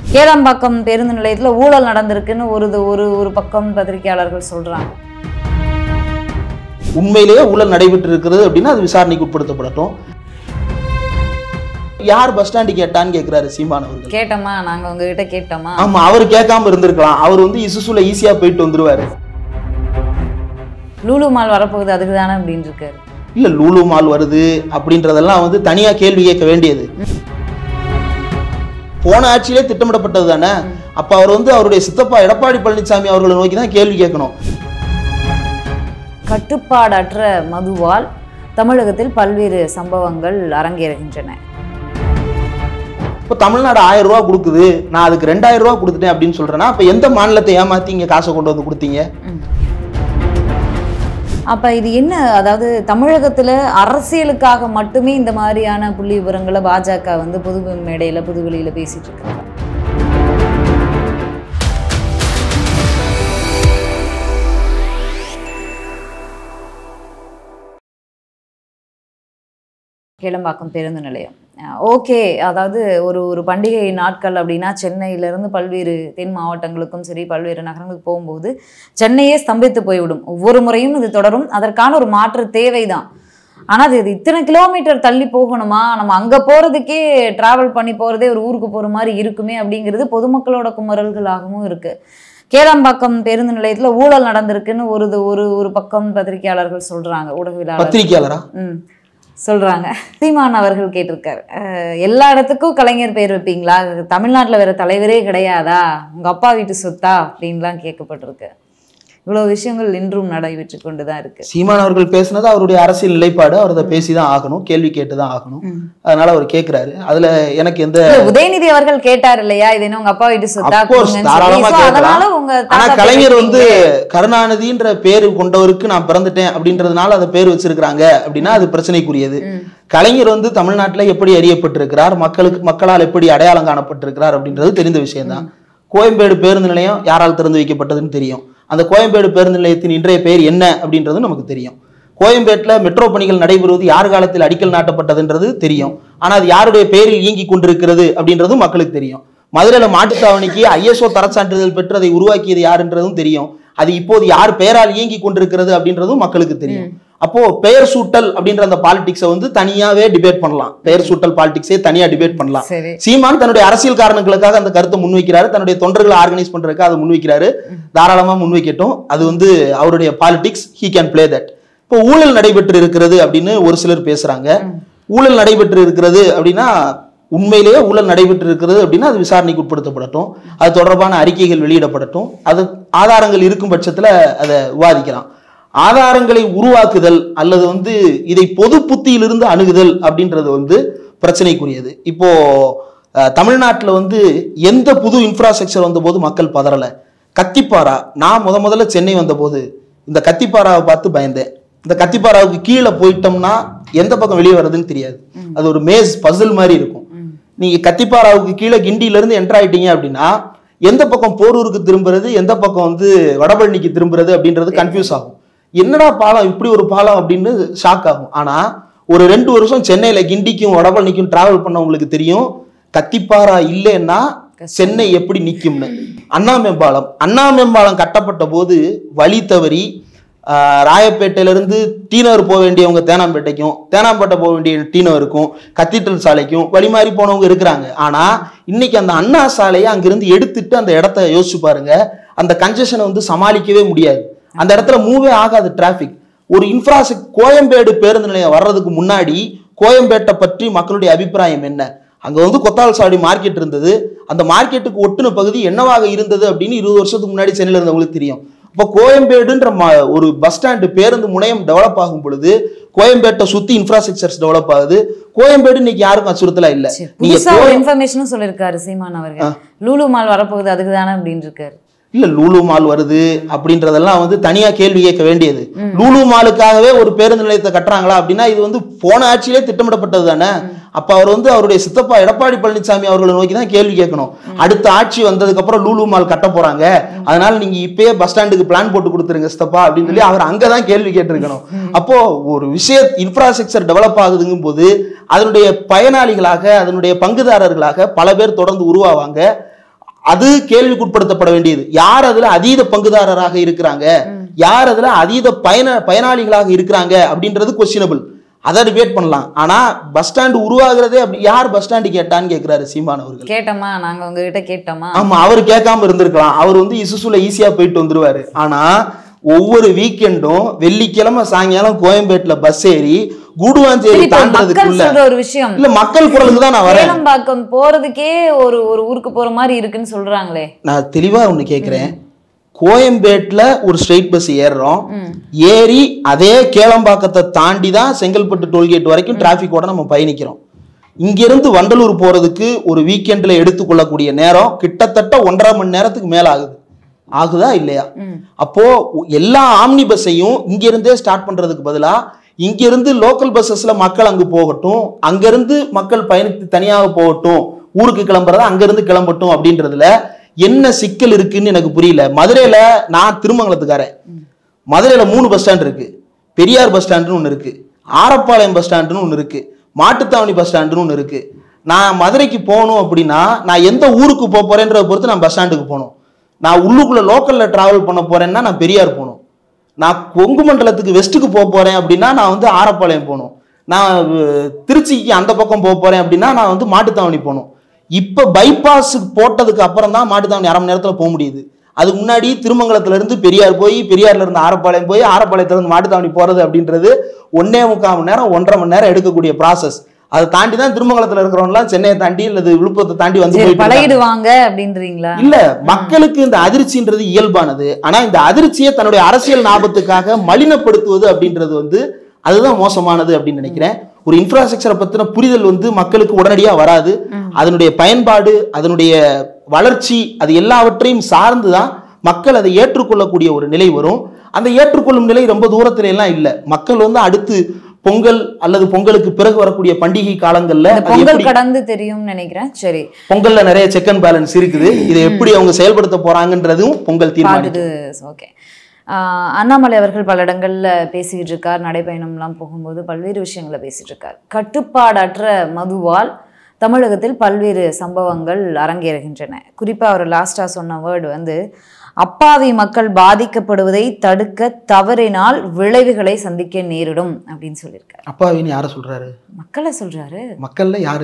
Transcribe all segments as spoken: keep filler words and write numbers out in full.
கேளம்பாக்கம் பேருந்து நிலையத்தில் ஊழல் நடந்திருக்குன்னு ஒரு ஒரு ஒரு பக்கம் பத்திரிகையாளர்கள் சொல்றாங்க. உண்மையிலேயே ஊழல் நடைபெற்று இருக்கிறது அப்படின்னா அது விசாரணைக்கு உட்படுத்தப்படட்டும். யார் பஸ் ஸ்டாண்டு கேட்டான்னு கேட்கிறாரு சீமான் அவர்கள். கேட்டோமா, நாங்க உங்ககிட்ட கேட்டோமா? ஆமா, அவர் கேட்காம இருந்திருக்கலாம். அவர் வந்து இசுசுல ஈஸியா போயிட்டு வந்துருவாரு. லூலு மால் வரப்போகுது அதுக்கு தானே அப்படின்னு இருக்காரு. இல்ல, லூலு மால் வருது அப்படின்றதெல்லாம் வந்து தனியா கேள்வி கேட்க வேண்டியது. போன ஆட்சியிலே திட்டமிடப்பட்டது தானே. அப்ப அவர் வந்து அவருடைய சித்தப்பா எடப்பாடி பழனிசாமி அவர்களை நோக்கி தான் கேள்வி கேட்கணும். கட்டுப்பாடற்ற மதுவால் தமிழகத்தில் பல்வேறு சம்பவங்கள் அரங்கேறுகின்றன. இப்போ தமிழ்நாடு ஆயிரம் ரூபா கொடுக்குது, நான் அதுக்கு ரெண்டாயிரம் ரூபா கொடுத்துட்டேன் அப்படின்னு சொல்றேன்னா அப்ப எந்த மாநிலத்தை ஏமாத்தி இங்க காசை கொண்டு வந்து கொடுத்தீங்க? அப்ப இது என்ன, அதாவது தமிழகத்துல அரசியலுக்காக மட்டுமே இந்த மாதிரியான புள்ளி விவரங்களை பாஜக வந்து பொது மேடையில பொதுவெளியில பேசிட்டு இருக்காங்க. கேளம்பாக்கம் பேருந்து நிலையம் ஓகே, அதாவது ஒரு ஒரு பண்டிகை நாட்கள் அப்படின்னா சென்னையிலேருந்து பல்வேறு தென் மாவட்டங்களுக்கும் சரி பல்வேறு நகரங்களுக்கு போகும்போது சென்னையே ஸ்தம்பித்து போய்விடும். ஒவ்வொரு முறையும் இது தொடரும். அதற்கான ஒரு மாற்று தேவைதான். ஆனால் அது இது இத்தனை கிலோமீட்டர் தள்ளி போகணுமா, நம்ம அங்கே போகிறதுக்கே ட்ராவல் பண்ணி போகிறதே ஒரு ஊருக்கு போகிற மாதிரி இருக்குமே அப்படிங்கிறது பொதுமக்களோட குமரல்களாகவும் இருக்குது. கேளம்பாக்கம் பேருந்து நிலையத்தில் ஊழல் நடந்திருக்குன்னு ஒரு ஒரு ஒரு பக்கம் பத்திரிகையாளர்கள் சொல்கிறாங்க, ஊடகவியலாளர் பத்திரிகையாளரா ம் சொல்றாங்க. சீமான் அவர்கள் கேட்டிருக்காரு, எல்லா இடத்துக்கும் கலைஞர் பேர் வைப்பீங்களா, தமிழ்நாட்டில் வேற தலைவரே கிடையாதா, உங்க அப்பா வீட்டு சொத்தா அப்படின்லாம் கேட்கப்பட்டிருக்கு. இவ்வளவு விஷயங்கள் இன்றும் நடைபெற்று கொண்டுதான் இருக்கு. சீமான் அவர்கள் பேசினது அவருடைய அரசியல் நிலைப்பாடு. அவர் அதை பேசிதான் ஆகணும், கேள்வி கேட்டுதான் ஆகணும். அதனால அவர் கேட்கிறாரு. அதுல எனக்கு எந்த உதயநிதி அவர்கள் கேட்டார் இல்லையா, இது என்ன உங்க அப்பா வீட்டு சொத்தா? ஆனா கலைஞர் வந்து கருணாநிதின்ற பேரு கொண்டவருக்கு நான் பிறந்துட்டேன் அப்படின்றதுனால அதை பேர் வச்சிருக்கிறாங்க அப்படின்னா அது பிரச்சனைக்குரியது. கலைஞர் வந்து தமிழ்நாட்டுல எப்படி அறியப்பட்டிருக்கிறார், மக்களுக்கு மக்களால் எப்படி அடையாளம் காணப்பட்டிருக்கிறார் அப்படின்றது தெரிந்த விஷயம்தான். கோயம்பேடு பேருந்து நிலையம் யாரால் திறந்து வைக்கப்பட்டதுன்னு தெரியும். அந்த கோயம்பேடு பேருந்து நிலையத்தின் இன்றைய பெயர் என்ன அப்படின்றது நமக்கு தெரியும். கோயம்பேட்டில் மெட்ரோ பணிகள் நடைபெறுவது யார் காலத்தில் அடிக்கல் நாட்டப்பட்டதுன்றது தெரியும். ஆனால் அது யாருடைய பெயரில் இயங்கி கொண்டிருக்கிறது அப்படின்றதும் மக்களுக்கு தெரியும். மதுரையில் மாட்டுத்தாவணிக்கு ஐஎஸ்ஓ தரச்சான்றிதழ் பெற்று அதை உருவாக்கியது யாருன்றதும் தெரியும். அது இப்போது யார் பெயரால் இயங்கி கொண்டிருக்கிறது அப்படின்றதும் மக்களுக்கு தெரியும். அப்போ பெயர் சூட்டல் அப்படின்ற அந்த பாலிடிக்ஸை வந்து தனியாவே டிபேட் பண்ணலாம். பெயர் சூட்டல் பாலிடிக்ஸே தனியா டிபேட் பண்ணலாம். சீமான் தன்னுடைய அரசியல் காரணங்களுக்காக அந்த கருத்தை முன்வைக்கிறாரு, தன்னுடைய தொண்டர்களை ஆர்கனைஸ் பண்றதுக்காக அதை முன்வைக்கிறாரு. தாராளமா முன்வைக்கட்டும், அது வந்து அவருடைய politics, he can play that. இப்போ ஊழல் நடைபெற்று இருக்கிறது அப்படின்னு ஒரு சிலர் பேசுறாங்க. ஊழல் நடைபெற்று இருக்கிறது அப்படின்னா உண்மையிலேயே ஊழல் நடைபெற்று இருக்கிறது அப்படின்னா அது விசாரணைக்கு உட்படுத்தப்படட்டும், அது தொடர்பான அறிக்கைகள் வெளியிடப்படட்டும். அது ஆதாரங்கள் இருக்கும் பட்சத்துல அதை விவாதிக்கலாம். ஆதாரங்களை உருவாக்குதல் அல்லது வந்து இதை பொது புத்தியிலிருந்து அணுகுதல் அப்படின்றது வந்து பிரச்சனைக்குரியது. இப்போ தமிழ்நாட்டில் வந்து எந்த புது இன்ஃப்ராஸ்ட்ரக்சர் வந்த போது மக்கள் பதறல. கத்திப்பாரா, நான் முத முதல்ல சென்னை வந்த போது இந்த கத்திப்பாராவை பார்த்து பயந்தேன். இந்த கத்திப்பாராவுக்கு கீழே போயிட்டோம்னா எந்த பக்கம் வெளியே வர்றதுன்னு தெரியாது. அது ஒரு மேஸ் பசில் மாதிரி இருக்கும். நீங்க கத்திப்பாராவுக்கு கீழே கிண்டியில இருந்து என்டர் ஆயிட்டீங்க அப்படின்னா எந்த பக்கம் போரூருக்கு திரும்புறது, எந்த பக்கம் வந்து வடபழனிக்கு திரும்புறது அப்படின்றது கன்ஃபியூஸ் ஆகும். என்னடா பாலம், இப்படி ஒரு பாலம் அப்படின்னு ஷாக் ஆகும். ஆனா ஒரு ரெண்டு வருஷம் சென்னையில கிண்டிக்கும் வடபழனிக்கும் டிராவல் பண்ண உங்களுக்கு தெரியும் கத்திப்பாரா இல்லைன்னா சென்னை எப்படி நிக்கும்னு. அண்ணா மேம்பாலம் அண்ணா மேம்பாலம் கட்டப்பட்ட போது வழி தவறி ராயப்பேட்டையிலிருந்து டீநகர் போக வேண்டியவங்க தேனாம்பேட்டைக்கும், தேனாம்பேட்டை போக வேண்டிய டீநகருக்கும், கத்தீட்ரல் சாலைக்கும் வழி மாறி போனவங்க இருக்கிறாங்க. ஆனா இன்னைக்கு அந்த அண்ணா சாலையை அங்கிருந்து எடுத்துட்டு அந்த இடத்த யோசிச்சு பாருங்க, அந்த கன்ஜெஷனை வந்து சமாளிக்கவே முடியாது. அந்த இடத்துல மூவே ஆகாது டிராபிக். ஒரு இன்ஃப்ராஸ்ட்ரக்சர் கோயம்பேடு பேருந்து நிலையம் வர்றதுக்கு முன்னாடி கோயம்பேட்டை பற்றி மக்களுடைய அபிப்பிராயம் என்ன? அங்க வந்து கொத்தால்சாவடி மார்க்கெட் இருந்தது. அந்த மார்க்கெட்டுக்கு ஒட்டுன பகுதி என்னவாக இருந்தது அப்படின்னு இருபது வருஷத்துக்கு முன்னாடி சென்னையில இருந்தவங்களுக்கு தெரியும். இப்போ கோயம்பேடுன்ற ஒரு பஸ் ஸ்டாண்டு பேருந்து முனையம் டெவலப் ஆகும் பொழுது கோயம்பேட்டை சுத்தி இன்ஃப்ராஸ்ட்ரக்சர்ஸ் டெவலப் ஆகுது. கோயம்பேடு இன்னைக்கு யாருக்கும் அச்சுறுத்தலா இல்ல. இன்ஃபர்மேஷனும் சொல்லிருக்காரு சீமான் அவர்கள், லூலு மால் வரப்போகுது அதுக்கு தானே அப்படின்னு இருக்காரு. இல்ல, லூலு மால் வருது அப்படின்றதெல்லாம் வந்து தனியா கேள்வி கேட்க வேண்டியது. லூலு மாலுக்காகவே ஒரு பேருந்து நிலையத்தை கட்டுறாங்களா அப்படின்னா இது வந்து போன ஆட்சியிலே திட்டமிடப்பட்டது தானே. அப்ப அவர் வந்து அவருடைய சித்தப்பா எடப்பாடி பழனிசாமி அவர்களை நோக்கி தான் கேள்வி கேட்கணும். அடுத்த ஆட்சி வந்ததுக்கு அப்புறம் லூலு மால் கட்ட போறாங்க, அதனால நீங்க இப்பயே பஸ் ஸ்டாண்டுக்கு பிளான் போட்டு கொடுத்துருங்க சித்தப்பா அப்படின்னு சொல்லி அவர் அங்கதான் கேள்வி கேட்டிருக்கணும். அப்போ ஒரு விஷய இன்ஃப்ராஸ்ட்ரக்சர் டெவலப் ஆகுதுங்கும் போது அதனுடைய பயனாளிகளாக அதனுடைய பங்குதாரர்களாக பல பேர் தொடர்ந்து உருவாவாங்க. அது கேள்விக்குட்படுத்தப்பட வேண்டியது. யார் அதுல அதீத பங்குதாரராக இருக்கிறாங்க, யார் அதுல அதீத பயன பயனாளிகளாக இருக்கிறாங்க அப்படின்றது கொஸ்டினபிள். அதை டிபேட் பண்ணலாம். ஆனா பஸ் ஸ்டாண்ட் உருவாகிறதே அப்படி யார் பஸ் ஸ்டாண்டு கேட்டான்னு கேட்கிறாரு சீமான் அவர்கள். கேட்டோமா, நாங்க உங்ககிட்ட கேட்டோமா? ஆமா, அவர் கேட்காம இருந்திருக்கலாம். அவர் வந்து இசுசுல ஈஸியா போயிட்டு வந்துருவாரு. ஆனா ஒவ்வொரு வீக்கெண்டும் வெள்ளிக்கிழமை சாயங்காலம் கோயம்பேட்டுல பஸ் ஏறி கூடுவாஞ்சேரி தாண்டறதுக்குள்ள ஒரு விஷயம் இல்ல, மக்கள் குரலுக்கு தான் நான் வரேன். கேளம்பாக்கம் போறதுக்கே ஒரு ஒரு ஊருக்கு போற மாதிரி இருக்குன்னு சொல்றாங்களே. நான் தெளிவா ஒண்ணு கேக்குறேன். கோயம்பேட்டுல ஒரு ஸ்ட்ரெயிட் பஸ் ஏறுறோம், ஏறி அதே கேளம்பாக்கத்தை தாண்டி தான் செங்கல்பட்டு டோல்கேட் வரைக்கும் டிராபிக்கோட நம்ம பயணிக்கிறோம். இங்கிருந்து வண்டலூர் போறதுக்கு ஒரு வீக்கெண்ட்ல எடுத்துக்கொள்ளக்கூடிய நேரம் கிட்டத்தட்ட ஒன்றரை மணி நேரத்துக்கு மேல ஆகுது. ஆகுதா இல்லையா? அப்போ எல்லா ஆம்னி பஸ்ஸையும் இங்க இருந்தே ஸ்டார்ட் பண்றதுக்கு பதிலா இங்கிருந்து லோக்கல் பஸ்ஸஸ்ல மக்கள் அங்கு போகட்டும், அங்கிருந்து மக்கள் பயணித்து தனியாக போகட்டும், ஊருக்கு கிளம்புறதா அங்கிருந்து கிளம்பட்டும் அப்படின்றதுல என்ன சிக்கல் இருக்குன்னு எனக்கு புரியல. மதுரையில நான் திருமங்கலத்துக்காரன். மதுரையில மூணு பஸ் ஸ்டாண்ட் இருக்கு. பெரியார் பஸ் ஸ்டாண்டுன்னு ஒன்று இருக்கு, ஆரப்பாளையம் பஸ் ஸ்டாண்டுன்னு ஒன்று இருக்கு, மாட்டுத்தாவணி பஸ் ஸ்டாண்டுன்னு ஒன்று இருக்கு. நான் மதுரைக்கு போகணும் அப்படின்னா நான் எந்த ஊருக்கு போக போறேன்றதை பொறுத்து நான் பஸ் ஸ்டாண்டுக்கு போகணும். நான் உள்ளுக்குள்ள லோக்கல்ல டிராவல் பண்ண போறேன்னா நான் பெரியார் போகணும். நான் கொங்கு மண்டலத்துக்கு வெஸ்ட்டுக்கு போக போறேன் அப்படின்னா நான் வந்து ஆரப்பாளையம் போகணும். நான் திருச்சிக்கு அந்த பக்கம் போக போறேன் அப்படின்னா நான் வந்து மாட்டுத்தாவணி போகணும். இப்ப பைபாஸ் போட்டதுக்கு அப்புறம் தான் மாட்டுத்தாவணி அரை மணி நேரத்துல போக முடியுது. அதுக்கு முன்னாடி திருமங்கலத்துல இருந்து பெரியார் போய், பெரியார்ல இருந்து ஆரப்பாளையம் போய், ஆரப்பாளையத்துல இருந்து மாட்டுத்தாவணி போறது அப்படின்றது ஒன்னே முக்கால் மணி நேரம் ஒன்றரை மணி நேரம் எடுக்கக்கூடிய ப்ராசஸ். அதை தாண்டி தான் திருமங்கலத்துல இருக்கிறவங்க சென்னையை தாண்டி அல்லது விழுப்புரத்தை தாண்டி வந்து பழகிடுவாங்க அப்படின்றீங்களா? இல்ல, மக்களுக்கு இந்த அதிர்ச்சின்றது இயல்பானது. ஆனா இந்த அதிர்ச்சியை தன்னுடைய அரசியல் லாபத்துக்காக மலினப்படுத்துவது அப்படின்றது வந்து அதுதான் மோசமானது அப்படின்னு நினைக்கிறேன். ஒரு இன்ஃப்ராஸ்ட்ரக்சரை பத்தின புரிதல் வந்து மக்களுக்கு உடனடியா வராது. அதனுடைய பயன்பாடு, அதனுடைய வளர்ச்சி, அது எல்லாவற்றையும் சார்ந்துதான் மக்கள் அதை ஏற்றுக்கொள்ளக்கூடிய ஒரு நிலை வரும். அந்த ஏற்றுக்கொள்ளும் நிலை ரொம்ப தூரத்துல எல்லாம் இல்ல. மக்கள் வந்து அடுத்து பொங்கல் அல்லது பொங்கலுக்கு பிறகு வரக்கூடிய பண்டிகை காலங்கள்ல பொங்கல் கடந்து தெரியும் நினைக்கிறேன். சரி, பொங்கல்ல நிறைய செக் அண்ட் பேலன்ஸ் இருக்குது. இதை எப்படி அவங்க செயல்படுத்த போறாங்கன்றதும் பொங்கல் தீர்மானிக்குது. ஓகே, அண்ணாமலை அவர்கள் பல இடங்கள்ல பேசிக்கிட்டு இருக்கார். நடைபயணம்லாம் போகும்போது பல்வேறு விஷயங்களை பேசிட்டு இருக்கார். கட்டுப்பாடற்ற மதுவால் தமிழகத்தில் பல்வேறு சம்பவங்கள் அரங்கேறுகின்றன. குறிப்பா அவர் லாஸ்டா சொன்ன வேர்டு வந்து அப்பாவி மக்கள் பாதிக்கப்படுவதை தடுக்க தவறினால் விளைவுகளை சந்திக்க நேரிடும் அப்படின்னு சொல்லியிருக்காரு. அப்பாவின்னு யார சொல்றாரு? மக்களை சொல்றாரு. மக்கள்ல யாரு?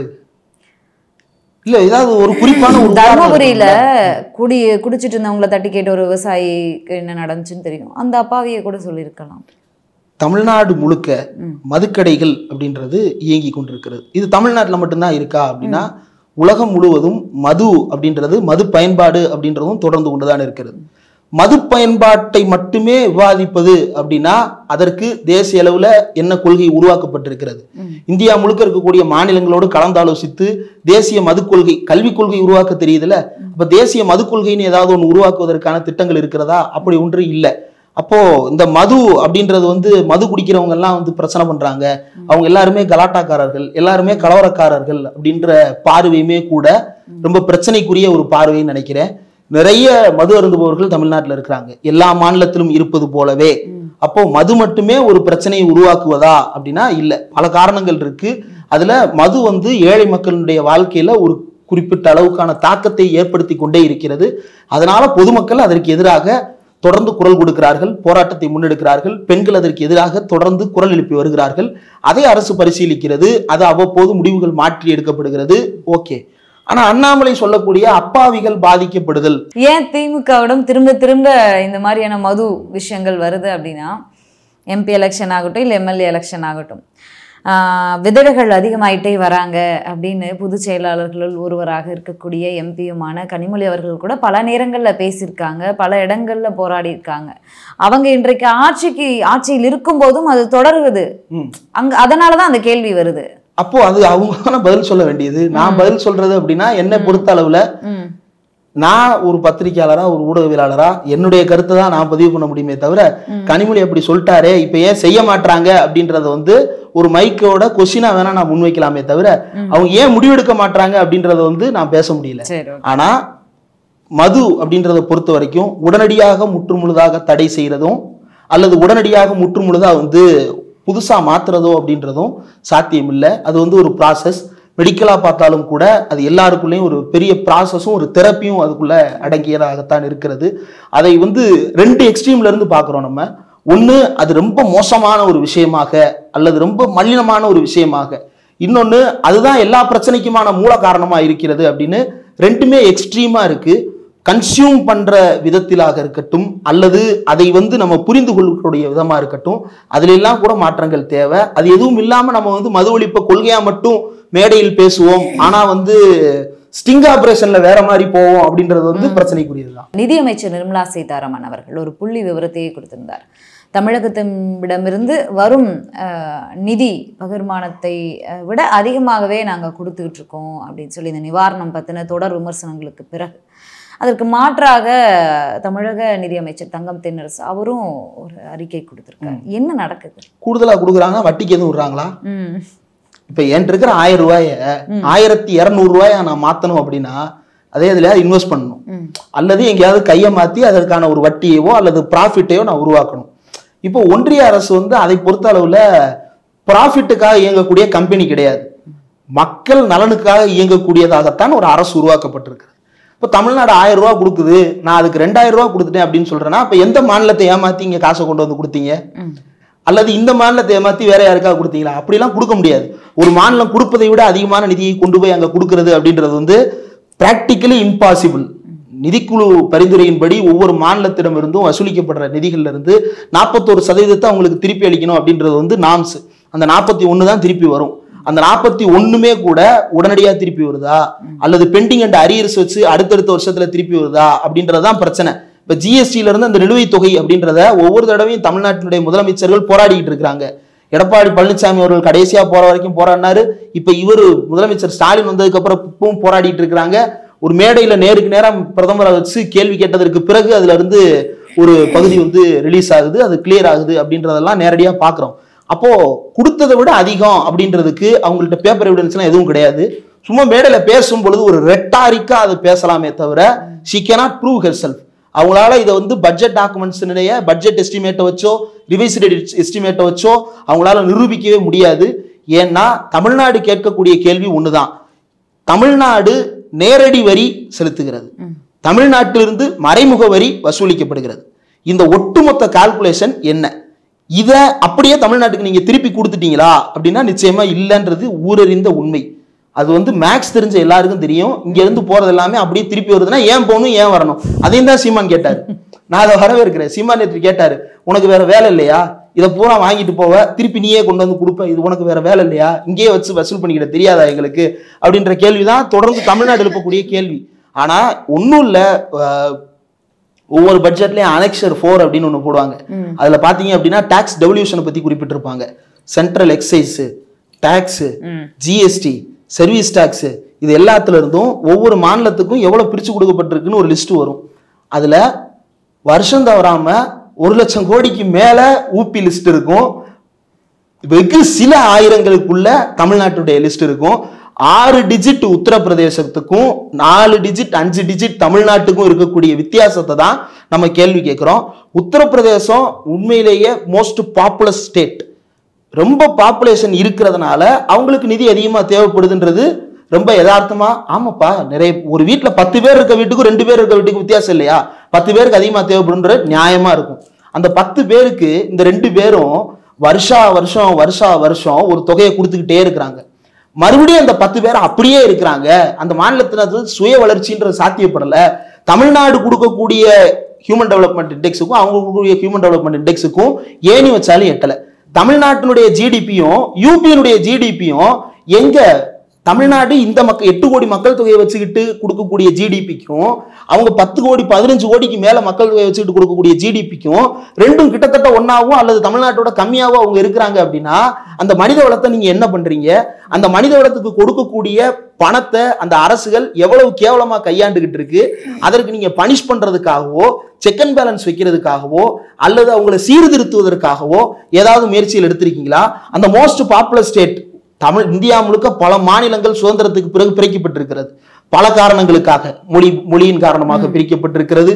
இல்ல, ஏதாவது ஒரு குறிப்பான ஒரு தர்மபுரியில குடி குடிச்சிட்டு இருந்தவங்களை தட்டி கேட்ட ஒரு விவசாயிக்கு என்ன நடந்துச்சுன்னு தெரியும். அந்த அப்பாவியை கூட சொல்லியிருக்கலாம். தமிழ்நாடு முழுக்க மதுக்கடைகள் அப்படின்றது இயங்கி கொண்டிருக்கிறது. இது தமிழ்நாட்டில் மட்டும்தான் இருக்கா அப்படின்னா உலகம் முழுவதும் மது அப்படின்றது, மது பயன்பாடு அப்படின்றதும் தொடர்ந்து கொண்டுதான் இருக்கிறது. மது பயன்பாட்டை மட்டுமே விவாதிப்பது அப்படின்னா அதற்கு தேசிய அளவுல என்ன கொள்கை உருவாக்கப்பட்டிருக்கிறது, இந்தியா முழுக்க இருக்கக்கூடிய மாநிலங்களோடு கலந்தாலோசித்து தேசிய மது கொள்கை, கல்விக் கொள்கை உருவாக்க தெரியுதுல்ல. அப்ப தேசிய மது கொள்கைன்னு ஏதாவது ஒன்று உருவாக்குவதற்கான திட்டங்கள் இருக்கிறதா? அப்படி ஒன்று இல்லை. அப்போ இந்த மது அப்படின்றது வந்து மது குடிக்கிறவங்க எல்லாம் வந்து பிரச்சனை பண்றாங்க, அவங்க எல்லாருமே கலாட்டாக்காரர்கள், எல்லாருமே கலவரக்காரர்கள் அப்படின்ற பார்வையுமே கூட ரொம்ப பிரச்சனைக்குரிய ஒரு பார்வைன்னு நினைக்கிறேன். நிறைய மது அருந்துபவர்கள் தமிழ்நாட்டில் இருக்கிறாங்க, எல்லா மாநிலத்திலும் இருப்பது போலவே. அப்போ மது மட்டுமே ஒரு பிரச்சனையை உருவாக்குவதா அப்படின்னா இல்லை, பல காரணங்கள் இருக்கு. அதுல மது வந்து ஏழை மக்களுடைய வாழ்க்கையில ஒரு குறிப்பிட்ட அளவுக்கான தாக்கத்தை ஏற்படுத்தி கொண்டே இருக்கிறது. அதனால பொதுமக்கள் அதற்கு எதிராக தொடர்ந்து குரல் கொடுக்கிறார்கள், போராட்டத்தை முன்னெடுக்கிறார்கள். பெண்கள் அதற்கு எதிராக தொடர்ந்து குரல் எழுப்பி வருகிறார்கள். அதை அரசு பரிசீலிக்கிறது, அது அவ்வப்போது முடிவுகள் மாற்றி எடுக்கப்படுகிறது. ஓகே, ஆனா அண்ணாமலை சொல்லக்கூடிய அப்பாவிகள் பாதிக்கப்படுதல் ஏன் திமுகவிடம் திரும்ப திரும்ப இந்த மாதிரியான மது விஷயங்கள் வருது அப்படின்னா, எம்பி எலெக்ஷன் ஆகட்டும் இல்லை எம்எல்ஏ எலெக்ஷன் ஆகட்டும், விதவைகள் அதிகமாயிட்டே வராங்க அப்படின்னு பொதுச் செயலாளர்களுள் ஒருவராக இருக்கக்கூடிய எம்பியுமான கனிமொழி அவர்கள் கூட பல நேரங்களில் பேசியிருக்காங்க, பல இடங்கள்ல போராடி இருக்காங்க. அவங்க இன்றைக்கு ஆட்சிக்கு ஆட்சியில் இருக்கும் போதும் அது தொடருவது. அங்க அதனாலதான் அந்த கேள்வி வருது. அப்போ அது அவங்க பதில் சொல்ல வேண்டியது. நான் பதில் சொல்றது அப்படின்னா என்னை பொறுத்த அளவுல நான் ஒரு பத்திரிகையாளரா, ஒரு ஊடகவியலாளரா என்னுடைய கருத்தை தான் நான் பதிவு பண்ண முடியுமே தவிர, கனிமொழி அப்படி சொல்லிட்டாரே இப்ப ஏன் செய்ய மாட்டாங்க அப்படின்றத வந்து ஒரு மைக்கோட கொஸ்டினா வேணா நான் முன்வைக்கலாமே தவிர, அவங்க ஏன் முடிவெடுக்க மாட்டாங்க அப்படின்றத வந்து நான் பேச முடியல. ஆனா மது அப்படின்றத பொறுத்த வரைக்கும் உடனடியாக முற்றுமுழுதாக தடை செய்யறதும் அல்லது உடனடியாக முற்றுமுழுதா வந்து புதுசா மாத்துறதோ அப்படின்றதும் சாத்தியம் இல்லை. அது வந்து ஒரு ப்ராசஸ். மெடிக்கலாக பார்த்தாலும் கூட அது எல்லாருக்குள்ளேயும் ஒரு பெரிய ப்ராசஸும் ஒரு தெரப்பியும் அதுக்குள்ளே அடங்கியதாகத்தான் இருக்கிறது. அதை வந்து ரெண்டு எக்ஸ்ட்ரீம்ல இருந்து பார்க்குறோம் நம்ம. ஒன்று அது ரொம்ப மோசமான ஒரு விஷயமாக அல்லது ரொம்ப மலினமான ஒரு விஷயமாக, இன்னொன்று அதுதான் எல்லா பிரச்சனைக்குமான மூல காரணமாக இருக்கிறது அப்படின்னு ரெண்டுமே எக்ஸ்ட்ரீமாக இருக்குது. கன்சியூம் பண்ணுற விதத்திலாக இருக்கட்டும் அல்லது அதை வந்து நம்ம புரிந்து கொள்ளக்கூடிய விதமாக இருக்கட்டும், அதிலெல்லாம் கூட மாற்றங்கள் தேவை. அது எதுவும் இல்லாமல் நம்ம வந்து மது ஒழிப்பை கொள்கையாக மட்டும் மேடையில் பேசுவோம், ஆனால் வந்து ஸ்டிங் ஆபரேஷன்ல வேற மாதிரி போவோம் அப்படின்றது வந்து பிரச்சனைக்குரியதுதான். நிதியமைச்சர் நிர்மலா சீதாராமன் அவர்கள் ஒரு புள்ளி விவரத்தையே கொடுத்திருந்தார். தமிழகத்திடமிருந்து வரும் நிதி பகிர்மானத்தை விட அதிகமாகவே நாங்கள் கொடுத்துக்கிட்டு இருக்கோம் அப்படின்னு சொல்லி இந்த நிவாரணம் பற்றின தொடர் விமர்சனங்களுக்கு பிறகு அதற்கு மாற்றாக தமிழக நிதியமைச்சர் தங்கம் தென்னரசு அவரும் ஒரு அறிக்கை கொடுத்துருக்காரு. என்ன நடக்குது? கூடுதலாக கொடுக்குறாங்க, வட்டிக்கு எதுவும் விடுறாங்களா? இப்போ என்கிட்ட இருக்கிற ஆயிரம் ரூபாய ஆயிரத்தி இரநூறு ரூபாய நான் மாற்றணும் அப்படின்னா அதே இதில் இன்வெஸ்ட் பண்ணணும், அல்லது எங்கேயாவது கையை மாற்றி அதற்கான ஒரு வட்டியவோ அல்லது ப்ராஃபிட்டையோ நான் உருவாக்கணும். இப்போ ஒன்றிய அரசு வந்து அதை பொறுத்த அளவில் ப்ராஃபிட்டுக்காக இயங்கக்கூடிய கம்பெனி கிடையாது, மக்கள் நலனுக்காக இயங்கக்கூடியதாகத்தான் ஒரு அரசு உருவாக்கப்பட்டிருக்கு. இப்போ தமிழ்நாடு ஆயிரம் ரூபா கொடுக்குது, நான் அதுக்கு ரெண்டாயிரம் ரூபா கொடுத்துட்டேன் அப்படின்னு சொல்றேன்னா அப்போ எந்த மாநிலத்தை ஏமாற்றி இங்கே காசை கொண்டு வந்து கொடுத்தீங்க? அல்லது இந்த மாநிலத்தை ஏமாற்றி வேற யாருக்காக கொடுத்தீங்களா? அப்படிலாம் கொடுக்க முடியாது. ஒரு மாநிலம் கொடுப்பதை விட அதிகமான நிதியை கொண்டு போய் அங்கே கொடுக்கறது அப்படின்றது வந்து பிராக்டிக்கலி இம்பாசிபிள். நிதிக்குழு பரிந்துரையின்படி ஒவ்வொரு மாநிலத்திடமிருந்தும் வசூலிக்கப்படுற நிதிகள்ல இருந்து நாற்பத்தோரு சதவீதத்தை அவங்களுக்கு திருப்பி அளிக்கணும் அப்படின்றது வந்து நாம்ஸ். அந்த நாற்பத்தி ஒன்று தான் திருப்பி வரும். அந்த நாற்பத்தி ஒண்ணுமே கூட உடனடியாக திருப்பி வருதா அல்லது பெண்டிங் அண்ட் அரியர்ஸ் வச்சு அடுத்தடுத்த வருஷத்துல திருப்பி வருதா அப்படின்றதான் பிரச்சனை. இப்ப ஜிஎஸ்டில இருந்து அந்த நிலுவைத் தொகை அப்படின்றத ஒவ்வொரு தடவையும் தமிழ்நாட்டினுடைய முதலமைச்சர்கள் போராடிட்டு இருக்காங்க. எடப்பாடி பழனிசாமி அவர்கள் கடைசியா போற வரைக்கும் போராடினாரு. இப்ப இவர் முதலமைச்சர் ஸ்டாலின் வந்ததுக்கு அப்புறம் இப்பவும் போராடிட்டு இருக்கிறாங்க. ஒரு மேடையில நேருக்கு நேரம் பிரதமரை வச்சு கேள்வி கேட்டதற்கு பிறகு அதுல இருந்து ஒரு பகுதி வந்து ரிலீஸ் ஆகுது, அது கிளியர் ஆகுது அப்படின்றதெல்லாம் நேரடியா பாக்குறோம். அப்போ கொடுத்ததை விட அதிகம் அப்படின்றதுக்கு அவங்கள்ட்ட பேப்பர் எவிடன்ஸ்லாம் எதுவும் கிடையாது. சும்மா மேடையில பேசும் பொழுது ஒரு ரெட்டாரிக்கா அதை பேசலாமே தவிர she cannot prove herself. அவங்களால இதை வந்து பட்ஜெட் டாக்குமெண்ட்ஸ் நிறைய பட்ஜெட் எஸ்டிமேட்டை வச்சோ ரிவைஸ்டு எஸ்டிமேட்டை வச்சோ அவங்களால நிரூபிக்கவே முடியாது. ஏன்னா தமிழ்நாடு கேட்கக்கூடிய கேள்வி ஒண்ணுதான், தமிழ்நாடு நேரடி வரி செலுத்துகிறது, தமிழ்நாட்டிலிருந்து மறைமுக வரி வசூலிக்கப்படுகிறது. இந்த ஒட்டுமொத்த கால்குலேஷன் என்ன? இதை அப்படியே தமிழ்நாட்டுக்கு நீங்க திருப்பி கொடுத்துட்டீங்களா அப்படின்னா நிச்சயமா இல்லைன்றது ஊரறிந்த உண்மை. அது வந்து மேக்ஸ் தெரிஞ்ச எல்லாருக்கும் தெரியும். இங்க இருந்து போறது எல்லாமே அப்படியே திருப்பி வருதுன்னா ஏன் போகணும் ஏன் வரணும்? அதையும் தான் சீமான் கேட்டாரு. நான் அதை வரவேற்கிறேன். சீமான் நேற்று கேட்டாரு, உனக்கு வேற வேலை இல்லையா, இதை பூரா வாங்கிட்டு போவ திருப்பி நீயே கொண்டு வந்து கொடுப்ப, இது உனக்கு வேற வேலை இல்லையா, இங்கேயே வச்சு வசூல் பண்ணிக்கிட்ட தெரியாதா எங்களுக்கு அப்படின்ற கேள்விதான் தொடர்ந்து தமிழ்நாடு எழுப்பக்கூடிய கேள்வி. ஆனா ஒன்னும் இல்ல, ஒவ்வொரு பட்ஜெட்லயும் அனெக்சர் ஃபோர் அப்படின்னு ஒண்ணு போடுவாங்க. அதுல பாத்தீங்க அப்படின்னா டாக்ஸ் டெவல்யூஷனை பத்தி குறிப்பிட்டிருப்பாங்க. Central excise tax, GST, service tax, இது எல்லாத்துல இருந்தும் ஒவ்வொரு மாநிலத்துக்கும் எவ்வளவு பிரிச்சு கொடுக்கப்பட்டிருக்குன்னு ஒரு லிஸ்ட் வரும். அதுல வருஷம் தவறாம ஒரு லட்சம் கோடிக்கு மேல ஊபி லிஸ்ட் இருக்கும். வெகு சில ஆயிரங்களுக்குள்ள தமிழ்நாட்டுடைய லிஸ்ட் இருக்கும். ஆறு டிஜிட் உத்தரப்பிரதேசத்துக்கும் நாலு டிஜிட் அஞ்சு டிஜிட் தமிழ்நாட்டுக்கும் இருக்கக்கூடிய வித்தியாசத்தை தான் நம்ம கேள்வி கேட்கிறோம். உத்தரப்பிரதேசம் உண்மையிலேயே மோஸ்ட் பாப்புலர் ஸ்டேட். ரொம்ப பாப்புலேஷன் இருக்கிறதுனால அவங்களுக்கு நிதி அதிகமா தேவைப்படுதுன்றது ரொம்ப யதார்த்தமா. ஆமாப்பா, நிறைய ஒரு வீட்டுல பத்து பேர் இருக்க வீட்டுக்கும் ரெண்டு பேர் இருக்க வீட்டுக்கு வித்தியாசம் இல்லையா? பத்து பேருக்கு அதிகமா தேவைப்படுன்ற நியாயமா இருக்கும். அந்த பத்து பேருக்கு இந்த ரெண்டு பேரும் வருஷா வருஷம் வருஷா வருஷம் ஒரு தொகையை கொடுத்துக்கிட்டே இருக்கிறாங்க. மறுபடியும் அந்த பத்து பேர் அப்படியே இருக்கிறாங்க. அந்த மாநிலத்தினது சுய வளர்ச்சின்றது சாத்தியப்படல. தமிழ்நாடு கொடுக்கக்கூடிய ஹியூமன் டெவலப்மெண்ட் இண்டெக்ஸுக்கும் அவங்க கொடுக்கக்கூடிய ஹியூமன் டெவலப்மெண்ட் இண்டெக்ஸுக்கும் ஏணி வச்சாலும் எட்டல. தமிழ்நாட்டினுடைய ஜிடிபியும் யூபியினுடைய ஜிடிபியும் எங்க? தமிழ்நாடு இந்த மக்கள் எட்டு கோடி மக்கள் தொகையை வச்சுக்கிட்டு கொடுக்கக்கூடிய ஜிடிபிக்கும் அவங்க பத்து கோடி பதினஞ்சு கோடிக்கு மேல மக்கள் தொகையை வச்சுக்கிட்டு கொடுக்கக்கூடிய ஜிடிபிக்கும் ரெண்டும் கிட்டத்தட்ட ஒன்னாவும் அல்லது தமிழ்நாட்டோட கம்மியாவோ அவங்க இருக்கிறாங்க. அப்படின்னா அந்த மனித வளத்தை நீங்க என்ன பண்றீங்க? அந்த மனித வளத்துக்கு கொடுக்கக்கூடிய பணத்தை அந்த அரசுகள் எவ்வளவு கேவலமா கையாண்டுகிட்டு இருக்கு. அதற்கு நீங்க பனிஷ் பண்றதுக்காகவோ செக் அண்ட் பேலன்ஸ் வைக்கிறதுக்காகவோ அல்லது அவங்களை சீர்திருத்துவதற்காகவோ ஏதாவது முயற்சிகள் எடுத்திருக்கீங்களா? அந்த most popular state Tamil India முழுக்க பல மாநிலங்கள் சுதந்திரத்துக்கு பிறகு பிரிக்கப்பட்டிருக்கிறது. பல காரணங்களுக்காக, மொழி மொழியின் காரணமாக பிரிக்கப்பட்டிருக்கிறது,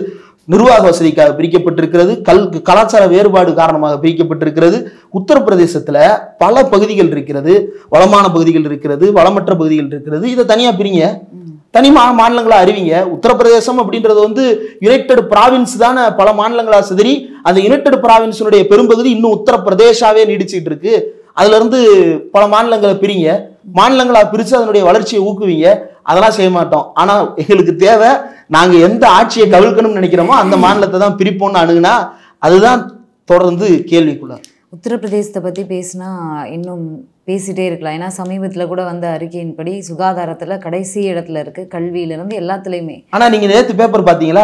நிர்வாக வசதிக்காக பிரிக்கப்பட்டிருக்கிறது, கல் கலாச்சார வேறுபாடு காரணமாக பிரிக்கப்பட்டிருக்கிறது. உத்தரப்பிரதேசத்துல பல பகுதிகள் இருக்கிறது, வளமான பகுதிகள் இருக்கிறது, வளமற்ற பகுதிகள் இருக்கிறது. இதை தனியா பிரிங்க, தனி மா மாநிலங்களா அறிவிங்க. உத்தரப்பிரதேசம் அப்படின்றது வந்து யுனைடெட் பிராவின்ஸ் தான பல மாநிலங்களா சிதறி, அந்த யுனைடெட் பிராவின்ஸினுடைய பெரும்பகுதி இன்னும் உத்தரப்பிரதேசாவே நீடிச்சுட்டு இருக்கு. அதுல இருந்து பல மாநிலங்களை பிரிங்க, மாநிலங்களா பிரிச்சு அதனுடைய வளர்ச்சியை ஊக்குவீங்க. அதெல்லாம் செய்ய மாட்டோம். ஆனா எங்களுக்கு தேவை, நாங்க எந்த ஆட்சியை கவிழ்க்கணும்னு நினைக்கிறோமோ அந்த மாநிலத்தை தான் பிரிப்போம்னு அணுகுனா அதுதான் தொடர்ந்து கேள்விக்குள்ள. உத்தரப்பிரதேசத்தை பத்தி பேசினா இன்னும் பேசிட்டே இருக்கலாம். ஏன்னா சமீபத்துல கூட வந்த அறிக்கையின்படி சுகாதாரத்துல கடைசி இடத்துல இருக்கு, கல்வியில இருந்து எல்லாத்துலயுமே. ஆனா நீங்க நேத்து பேப்பர் பாத்தீங்களா,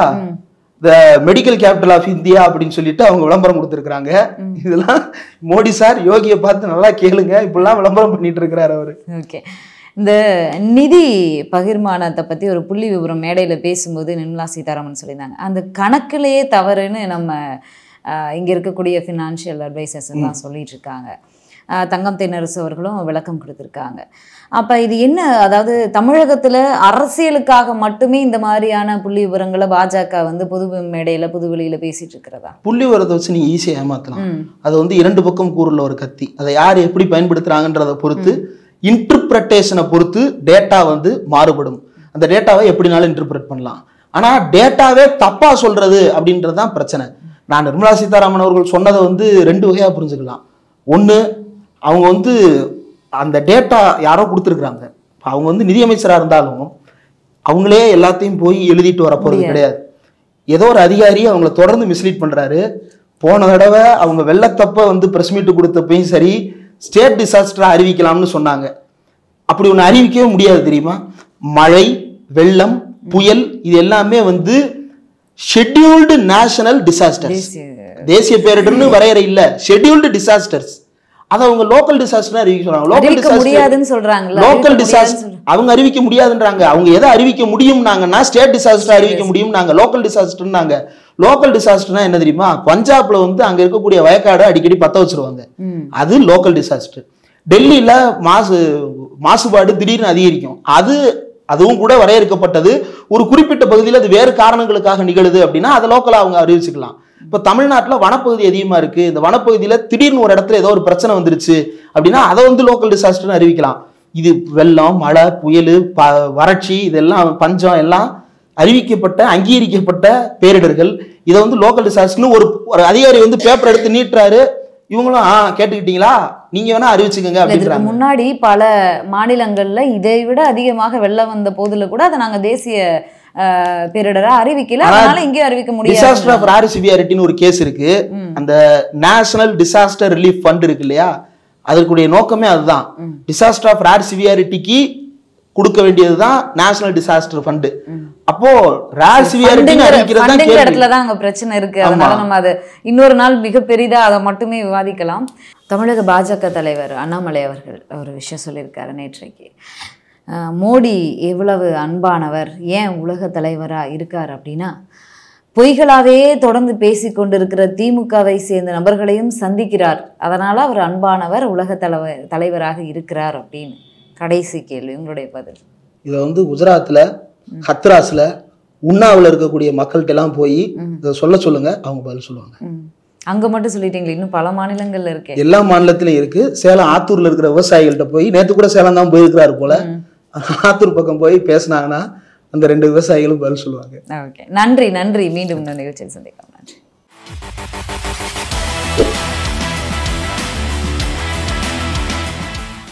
the medical capital of India அப்படின்னு சொல்லிட்டு அவங்க விளம்பரம் கொடுத்துருக்காங்க. இதெல்லாம் மோடி சார் யோகியை பார்த்து நல்லா கேளுங்க, இப்படிலாம் விளம்பரம் பண்ணிட்டு இருக்கிறாரு அவரு. ஓகே, இந்த நிதி பகிர்மானத்தை பற்றி ஒரு புள்ளி விவரம் மேடையில் பேசும்போது நிர்மலா சீதாராமன் சொல்லியிருந்தாங்க, அந்த கணக்கிலேயே தவறுன்னு நம்ம இங்கே இருக்கக்கூடிய ஃபினான்ஷியல் அட்வைசர்ஸ் எல்லாம் சொல்லிட்டு இருக்காங்க. தங்கம் தென்னரசு அவர்களும் விளக்கம் கொடுத்துருக்காங்க. அப்போ இது என்ன, அதாவது தமிழகத்தில் அரசியலுக்காக மட்டுமே இந்த மாதிரியான புள்ளி விவரங்களை பாஜக வந்து பொது மேடையில் பொதுவெளியில் பேசிட்டு இருக்கிறதா? புள்ளி விவரத்தை வச்சு நீங்கள் ஈஸியாக ஏமாற்றலாம். அது வந்து இரண்டு பக்கம் கூறுள்ள ஒரு கத்தி. அதை யார் எப்படி பயன்படுத்துகிறாங்கன்றதை பொறுத்து, இன்டர்பிரட்டேஷனை பொறுத்து டேட்டா வந்து மாறுபடும். அந்த டேட்டாவை எப்படினாலும் இன்டர்பிரட் பண்ணலாம். ஆனால் டேட்டாவே தப்பா சொல்றது அப்படின்றது தான் பிரச்சனை. நான் நிர்மலா சீதாராமன் அவர்கள் சொன்னதை வந்து ரெண்டு வகையாக புரிஞ்சுக்கலாம். ஒன்று, அவங்க வந்து அந்த டேட்டா யாரோ கொடுத்துருக்குறாங்க, அவங்க வந்து நிதியமைச்சராக இருந்தாலும் அவங்களே எல்லாத்தையும் போய் எழுதிட்டு வரப்போறது கிடையாது. ஏதோ ஒரு அதிகாரி அவங்கள தொடர்ந்து மிஸ்லீட் பண்றாரு. போன தடவை அவங்க வெள்ளத்தப்ப வந்து பிரஸ் மீட் கொடுத்தப்பையும் சரி, ஸ்டேட் டிசாஸ்டரா அறிவிக்கலாம்னு சொன்னாங்க. அப்படி ஒன்று அறிவிக்கவே முடியாது தெரியுமா? மழை, வெள்ளம், புயல் இது எல்லாமே வந்து ஷெட்யூல்டு நேஷனல் டிசாஸ்டர்ஸ், தேசிய பேரிடர்னு வரையறை இல்ல, ஷெட்யூல்டு டிசாஸ்டர்ஸ். அதை அவங்க லோக்கல் டிசாஸ்டர் அறிவிக்க சொல்றாங்க. லோக்கல் டிசாஸ்டர் சொல்றாங்க, லோக்கல் டிசாஸ்டர் அவங்க அறிவிக்க முடியாதுன்றாங்க. அவங்க எதை அறிவிக்க முடியும்னாங்கன்னா ஸ்டேட் டிசாஸ்டர் அறிவிக்க முடியும். நாங்க லோக்கல் டிசாஸ்டர்னாங்க. லோக்கல் டிசாஸ்டர்னா என்ன தெரியுமா? பஞ்சாப்ல வந்து அங்க இருக்கக்கூடிய வயக்காடு அடிக்கடி பத்த வச்சிருவாங்க, அது லோக்கல் டிசாஸ்டர். டெல்லியில மாசு மாசுபாடு திடீர்னு அதிகரிக்கும், அது அதுவும் கூட வரையறுக்கப்பட்டது. ஒரு குறிப்பிட்ட பகுதியில் அது வேறு காரணங்களுக்காக நிகழுது அப்படின்னா அதை லோக்கலா அவங்க அறிவிச்சுக்கலாம். இப்போ தமிழ்நாட்டில் வனப்பகுதி அதிகமாக இருக்கு, இந்த வனப்பகுதியில் திடீர்னு ஒரு இடத்துல ஏதோ ஒரு பிரச்சனை வந்துருச்சு அப்படின்னா அதை வந்து லோக்கல் டிசாஸ்டர்னு அறிவிக்கலாம். இது வெள்ளம், மழை, புயல், ப வறட்சி இதெல்லாம் பஞ்சம் எல்லாம் அறிவிக்கப்பட்ட அங்கீகரிக்கப்பட்ட பேரிடர்கள். இதை வந்து லோக்கல் டிசாஸ்டர்னு ஒரு ஒரு அதிகாரி வந்து பேப்பர் எடுத்து நீட்டுறாரு. இவங்களும் ஆ கேட்டுக்கிட்டீங்களா, நீங்க வேணா அறிவிச்சுக்கோங்க அப்படின்றாங்க. முன்னாடி பல மாநிலங்கள்ல இதை விட அதிகமாக வெள்ளம் வந்த போதுல கூட அதை நாங்க தேசிய பேரிடரா அறிவிக்கல, அதனால இங்கே அறிவிக்க முடியாது. டிசாஸ்டர் ஆஃப் ரேர் சிவியாரிட்டின்னு ஒரு கேஸ் இருக்கு. அந்த நேஷனல் டிசாஸ்டர் ரிலீஃப் ஃபண்ட் இருக்கு இல்லையா, அதற்குடைய நோக்கமே அதுதான். டிசாஸ்டர் ஆஃப் ரேர் சிவியாரிட்டிக்கு கொடுக்க வேண்டியதுதான் நேஷனல் டிசாஸ்டர் ஃபண்ட். அப்போ ரேர் சிவியாரிட்டி அறிவிக்கிறது தான் இடத்துல தான் அங்க பிரச்சனை இருக்கு. அதனால நம்ம அதை இன்னொரு நாள் மிக பெரிதா அதை மட்டுமே விவாதிக்கலாம். தமிழக பாஜக தலைவர் அண்ணாமலை அவர்கள் ஒரு விஷயம் சொல்லியிருக்காரு நேற்றைக்கு. மோடி எவ்வளவு அன்பானவர், ஏன் உலக தலைவராக இருக்கார் அப்படின்னா, பொய்களாவே தொடர்ந்து பேசி கொண்டிருக்கிற திமுகவை சேர்ந்த நபர்களையும் சந்திக்கிறார், அதனால அவர் அன்பானவர், உலக தலைவர் தலைவராக இருக்கிறார் அப்படின்னு. கடைசி கேள்வி, உங்களுடைய பதில். இதை வந்து குஜராத்தில் ஹத்ராஸ்ல உண்ணாவில் இருக்கக்கூடிய மக்கள்கிட்ட எல்லாம் போய் இதை சொல்ல சொல்லுங்க, அவங்க பதில் சொல்லுவாங்க. அங்க மட்டும் சொல்லிட்டீங்களே, இன்னும் பல மாநிலங்கள்ல இருக்கு. எல்லா மாநிலத்திலும் இருக்கு. சேலம் ஆத்தூர்ல இருக்கிற விவசாயிகள்கிட்ட போய், நேற்று கூட சேலம் தான் போயிருக்கிறாரு போல, ஆத்தூர் பக்கம் போய் பேசினாங்கன்னா அந்த ரெண்டு விவசாயிகளும் பதில் சொல்லுவாங்க. ஓகே, நன்றி நன்றி. மீண்டும் நிகழ்ச்சியில் சந்திக்கலாம். நன்றி.